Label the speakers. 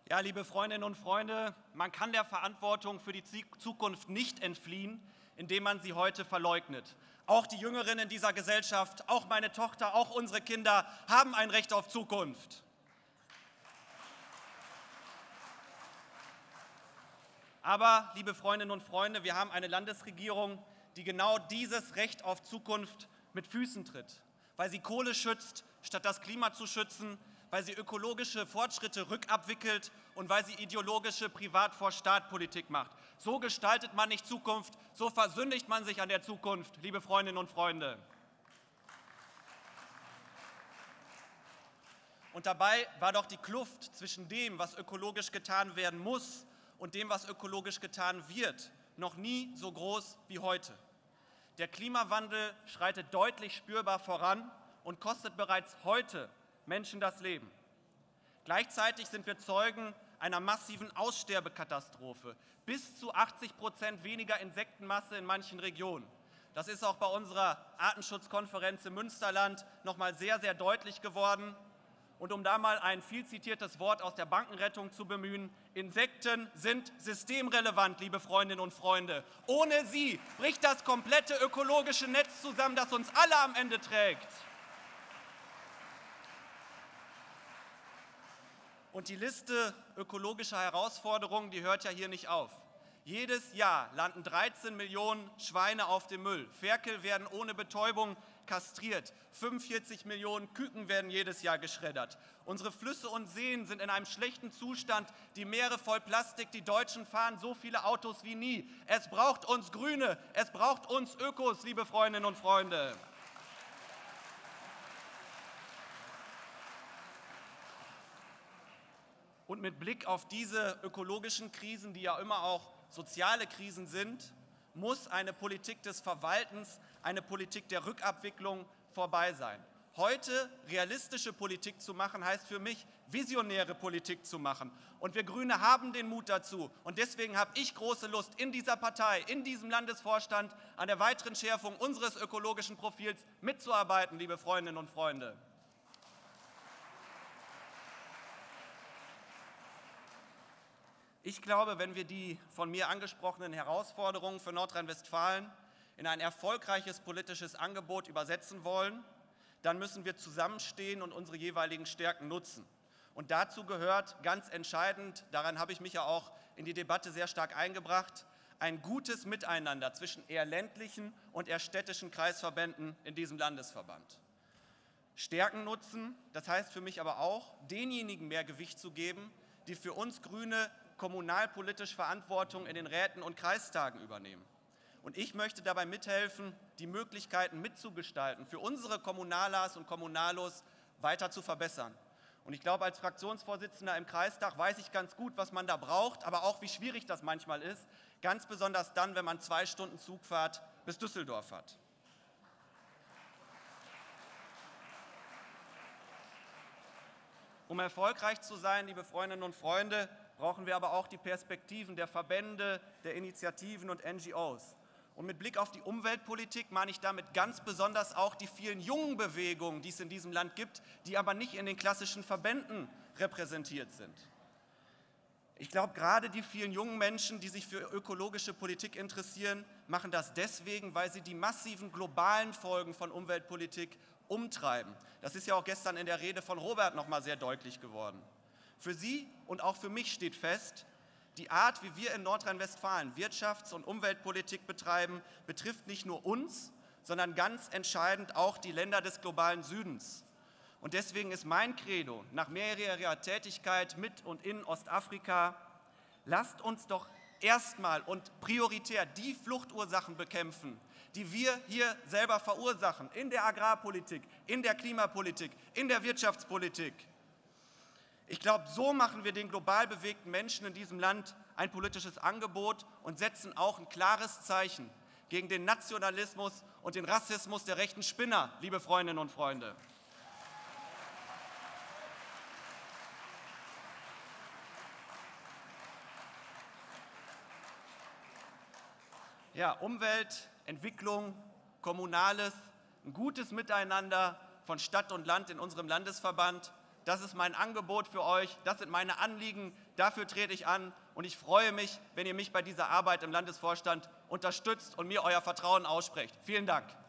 Speaker 1: Ja, liebe Freundinnen und Freunde, man kann der Verantwortung für die Zukunft nicht entfliehen, indem man sie heute verleugnet. Auch die Jüngeren in dieser Gesellschaft, auch meine Tochter, auch unsere Kinder haben ein Recht auf Zukunft. Aber, liebe Freundinnen und Freunde, wir haben eine Landesregierung, die genau dieses Recht auf Zukunft mit Füßen tritt, weil sie Kohle schützt, statt das Klima zu schützen, weil sie ökologische Fortschritte rückabwickelt und weil sie ideologische Privat-vor-Staat-Politik macht. So gestaltet man nicht Zukunft, so versündigt man sich an der Zukunft, liebe Freundinnen und Freunde. Und dabei war doch die Kluft zwischen dem, was ökologisch getan werden muss, und dem, was ökologisch getan wird, noch nie so groß wie heute. Der Klimawandel schreitet deutlich spürbar voran und kostet bereits heute Menschen das Leben. Gleichzeitig sind wir Zeugen einer massiven Aussterbekatastrophe. Bis zu 80% weniger Insektenmasse in manchen Regionen. Das ist auch bei unserer Artenschutzkonferenz im Münsterland noch mal sehr, sehr deutlich geworden. Und um da mal ein viel zitiertes Wort aus der Bankenrettung zu bemühen: Insekten sind systemrelevant, liebe Freundinnen und Freunde. Ohne sie bricht das komplette ökologische Netz zusammen, das uns alle am Ende trägt. Und die Liste ökologischer Herausforderungen, die hört ja hier nicht auf. Jedes Jahr landen 13 Millionen Schweine auf dem Müll. Ferkel werden ohne Betäubung kastriert. 45 Millionen Küken werden jedes Jahr geschreddert. Unsere Flüsse und Seen sind in einem schlechten Zustand. Die Meere voll Plastik. Die Deutschen fahren so viele Autos wie nie. Es braucht uns Grüne. Es braucht uns Ökos, liebe Freundinnen und Freunde. Und mit Blick auf diese ökologischen Krisen, die ja immer auch soziale Krisen sind, muss eine Politik des Verwaltens, eine Politik der Rückabwicklung vorbei sein. Heute realistische Politik zu machen, heißt für mich, visionäre Politik zu machen. Und wir Grüne haben den Mut dazu. Und deswegen habe ich große Lust, in dieser Partei, in diesem Landesvorstand an der weiteren Schärfung unseres ökologischen Profils mitzuarbeiten, liebe Freundinnen und Freunde. Ich glaube, wenn wir die von mir angesprochenen Herausforderungen für Nordrhein-Westfalen in ein erfolgreiches politisches Angebot übersetzen wollen, dann müssen wir zusammenstehen und unsere jeweiligen Stärken nutzen. Und dazu gehört ganz entscheidend, daran habe ich mich ja auch in die Debatte sehr stark eingebracht, ein gutes Miteinander zwischen eher ländlichen und eher städtischen Kreisverbänden in diesem Landesverband. Stärken nutzen, das heißt für mich aber auch, denjenigen mehr Gewicht zu geben, die für uns Grüne kommunalpolitisch Verantwortung in den Räten und Kreistagen übernehmen. Und ich möchte dabei mithelfen, die Möglichkeiten mitzugestalten, für unsere Kommunalas und Kommunalos weiter zu verbessern. Und ich glaube, als Fraktionsvorsitzender im Kreistag weiß ich ganz gut, was man da braucht, aber auch, wie schwierig das manchmal ist, ganz besonders dann, wenn man 2 Stunden Zugfahrt bis Düsseldorf hat. Um erfolgreich zu sein, liebe Freundinnen und Freunde, brauchen wir aber auch die Perspektiven der Verbände, der Initiativen und NGOs. Und mit Blick auf die Umweltpolitik meine ich damit ganz besonders auch die vielen jungen Bewegungen, die es in diesem Land gibt, die aber nicht in den klassischen Verbänden repräsentiert sind. Ich glaube, gerade die vielen jungen Menschen, die sich für ökologische Politik interessieren, machen das deswegen, weil sie die massiven globalen Folgen von Umweltpolitik umtreiben. Das ist ja auch gestern in der Rede von Robert noch mal sehr deutlich geworden. Für Sie und auch für mich steht fest, die Art, wie wir in Nordrhein-Westfalen Wirtschafts- und Umweltpolitik betreiben, betrifft nicht nur uns, sondern ganz entscheidend auch die Länder des globalen Südens. Und deswegen ist mein Credo nach mehrjähriger Tätigkeit mit und in Ostafrika: Lasst uns doch erstmal und prioritär die Fluchtursachen bekämpfen, die wir hier selber verursachen, in der Agrarpolitik, in der Klimapolitik, in der Wirtschaftspolitik. Ich glaube, so machen wir den global bewegten Menschen in diesem Land ein politisches Angebot und setzen auch ein klares Zeichen gegen den Nationalismus und den Rassismus der rechten Spinner, liebe Freundinnen und Freunde. Ja, Umwelt, Entwicklung, Kommunales, ein gutes Miteinander von Stadt und Land in unserem Landesverband, Das ist mein Angebot für euch, das sind meine Anliegen, dafür trete ich an und ich freue mich, wenn ihr mich bei dieser Arbeit im Landesvorstand unterstützt und mir euer Vertrauen aussprecht. Vielen Dank.